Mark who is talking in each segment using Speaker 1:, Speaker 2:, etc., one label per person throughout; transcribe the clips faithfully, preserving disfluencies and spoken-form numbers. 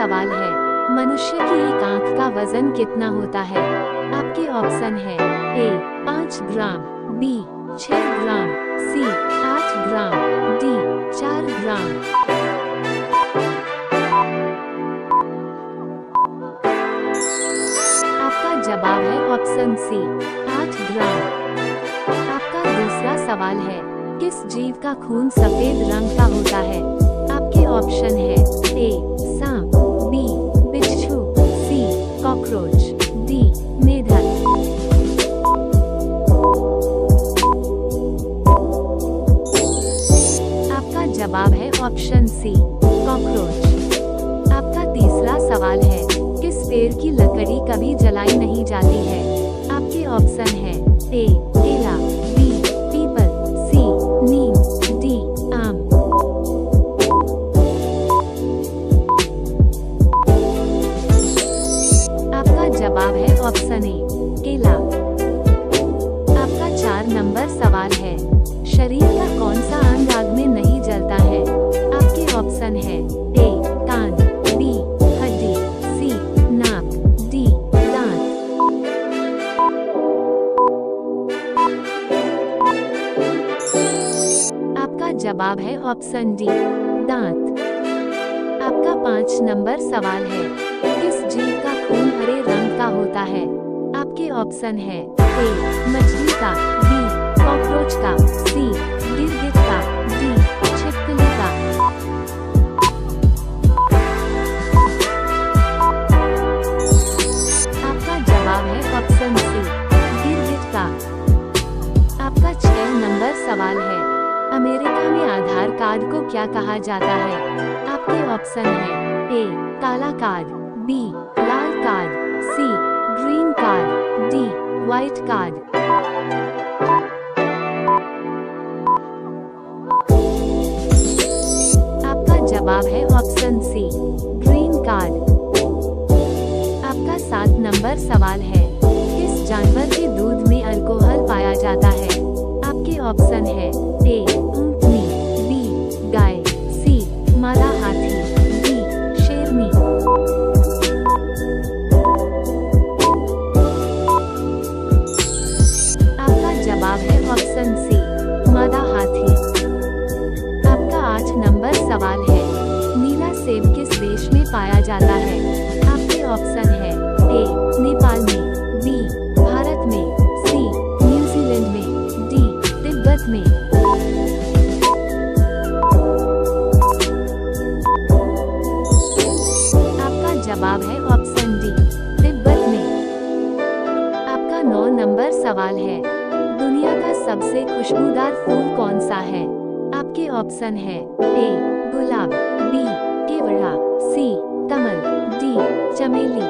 Speaker 1: सवाल है, मनुष्य की एक आंख का वजन कितना होता है? आपके ऑप्शन है ए पाँच ग्राम, बी छह ग्राम, सी आठ ग्राम, डी चार ग्राम। आपका जवाब है ऑप्शन सी आठ ग्राम। आपका दूसरा सवाल है, किस जीव का खून सफेद रंग का होता है? आपके ऑप्शन है ए सांप, बी बिच्छू, सी कॉकरोच, डी मेढक। आपका जवाब है ऑप्शन सी कॉकरोच। आपका तीसरा सवाल है, किस पेड़ की लकड़ी कभी जलाई नहीं जाती है? आपके ऑप्शन है ए केला, बी पीपल, सी नीम, डी आम। आपका जवाब है ऑप्शन ए केला। आपका चार नंबर सवाल है, शरीर का कौन सा अंग आग में नहीं जलता है? आपके ऑप्शन है ए कान, बी हड्डी, सी नाक, डी दांत। आपका जवाब है ऑप्शन डी दांत। आपका पाँच नंबर सवाल है, किस जीव का खून हरे रंग का होता है? आपके ऑप्शन है ए मछली का, बी कॉकरोच का, सी गिरगिट का, डी छिपकली का। आपका जवाब है ऑप्शन सी गिरगिट का। आपका छह नंबर सवाल है, अमेरिका में आधार कार्ड को क्या कहा जाता है? आपके ऑप्शन है ए काला कार्ड, बी लाल card, C green card, D white card. आपका जवाब है ऑप्शन सी ग्रीन कार्ड। आपका सात नंबर सवाल है, किस जानवर के दूध में अल्कोहल पाया जाता है? आपके ऑप्शन है ए ऊंटनी, बी गाय, सी मादा हाथी, डी शेरनी। आपका जवाब है ऑप्शन सी मादा हाथी। आपका आठ नंबर सवाल है, नीला सेब किस देश में पाया जाता है? आपके ऑप्शन है ए नेपाल में, बी भारत में, सी न्यूजीलैंड में, डी तिब्बत में। आपका जवाब है ऑप्शन डी तिब्बत में। आपका नौ नंबर सवाल है, दुनिया का सबसे खुशबूदार फूल कौन सा है? आपके ऑप्शन है ए गुलाब, बी केवड़ा, सी कमल, डी चमेली।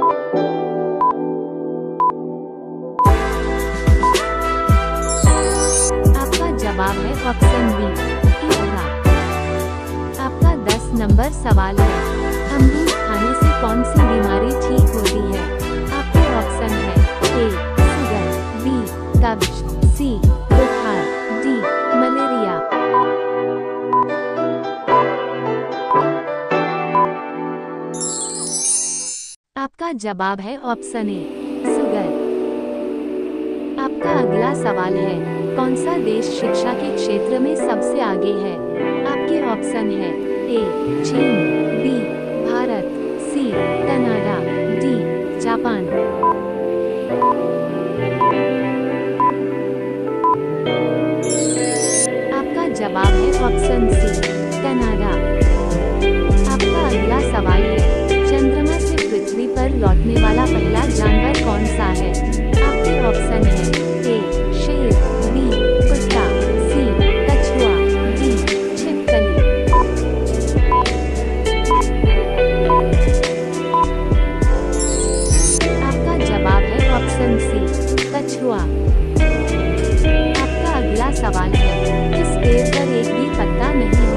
Speaker 1: आपका जवाब है ऑप्शन बी केवड़ा। आपका दस नंबर सवाल है, अमरूद खाने से कौन सी बीमारी ठीक होती है? आपके ऑप्शन है ए शुगर, बी कब्ज, सी बुखार, डी मलेरिया। आपका जवाब है ऑप्शन ए शुगर। आपका अगला सवाल है, कौन सा देश शिक्षा के क्षेत्र में सबसे आगे है? आपके ऑप्शन है ए चीन, B Bharat, C Canada, D Japan. आपका जवाब है ऑप्शन सी कनाडा। आपका अगला सवाल है, चंद्रमा से पृथ्वी पर लौटने वाला पहला जानवर कौन सा है? आपके ऑप्शन है ए शेर, बी कुत्ता, सी कछुआ, डी छिपकली। आपका जवाब है ऑप्शन सी कछुआ। आपका अगला सवाल है, किस पेड़ पर एक भी पत्ता नहीं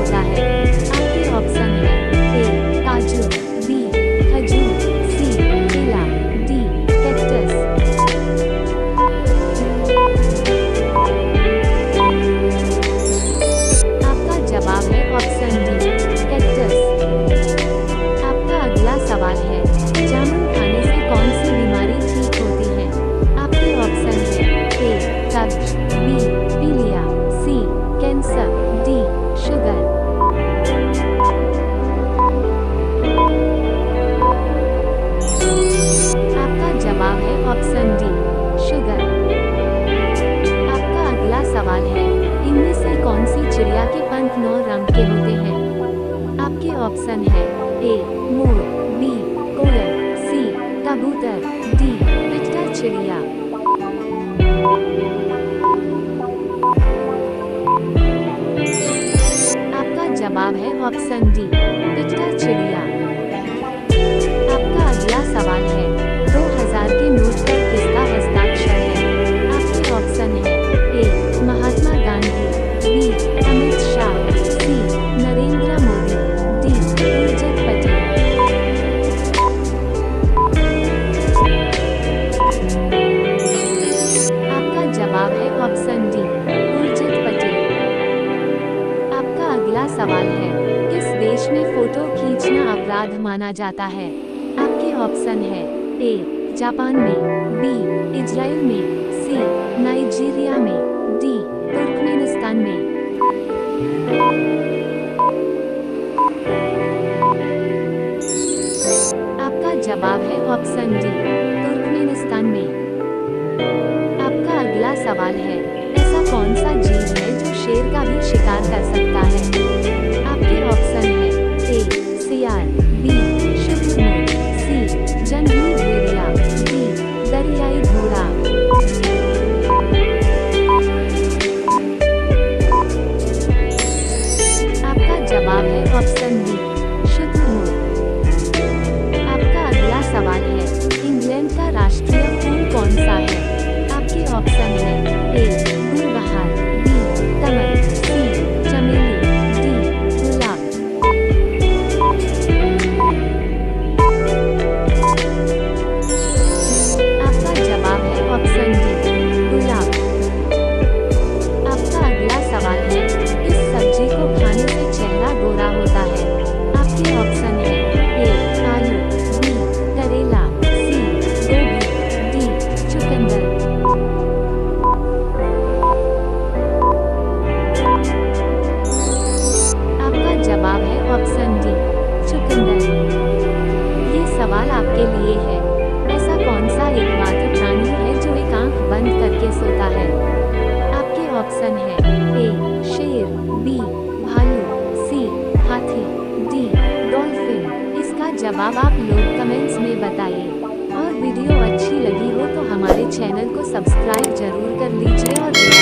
Speaker 1: ए मोर, बी कोयल, सी कबूतर, डी पिटकर चिड़िया। आपका जवाब है ऑप्शन डी पिटकर चिड़िया। आपका अगला सवाल है दो हज़ार के नोट पर किसका हस्ताक्षर है? आपके ऑप्शन है A Mahatma Gandhi, B Amit Shah, C Narendra Modi, D Urjit Patel. आपका जवाब है ऑप्शन डी उर्जित पटेल। आपका अगला सवाल है किस देश में फोटो खींचना अपराध माना जाता है? आपके ऑप्शन है ए जापान में, बी इजराइल में, सी नाइजीरिया में, डी तुर्कमेनिस्तान में। आपका जवाब है ऑप्शन डी तुर्कमेनिस्तान में। आपका अगला सवाल है ऐसा कौन सा जीव है जो शेर का भी शिकार कर सकता है? आपके ऑप्शन है ए सियार, बी शुतुरमुर्ग, सी जंगली भेड़िया, डी दरियाई घोड़ा। आपका जवाब है ऑप्शन डी शुतुरमुर्ग। आपका अगला सवाल है इंग्लैंड का राष्ट्रीय फूल कौन सा है? आपके ऑप्शन है ए गुलबहार, बी कमल, सी चमेली, डी गुलाब। आपका जवाब है ऑप्शन डी गुलाब। आपका अगला सवाल है इस सब्जी को खाने से चेहरा गोरा होता है? आपके ऑप्शन है ए आलू, बी करेला, सी गोभी, डी चुकंदर। आपका जवाब है ऑप्शन डी चुकंदर। ये सवाल आपके लिए है ऐसा कौन सा एकमात्र प्राणी है जो एक आंख बंद करके सोता है? आपके ऑप्शन है ए शेर, बी भालू, सी हाथी, डी डॉल्फिन। इसका जवाब आप लोग कमेंट्स में बताइए। और वीडियो अच्छी लगी हो तो हमारे चैनल को सब्सक्राइब जरूर कर लीजिए और